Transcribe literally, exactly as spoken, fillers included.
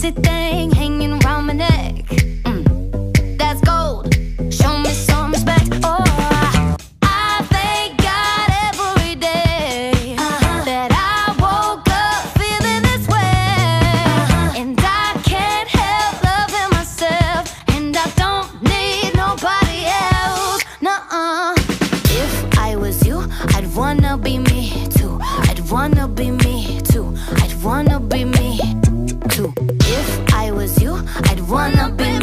sexy thing hanging around my neck. Mm, that's gold. Show me some respect. Oh, I thank God every day uh-huh. that I woke up feeling this way. Uh-huh. And I can't help loving myself, and I don't need nobody else. Nuh-uh. If I was you, I'd wanna be me too. I'd wanna be me too. I'd wanna be me too. If I was you, I'd wanna be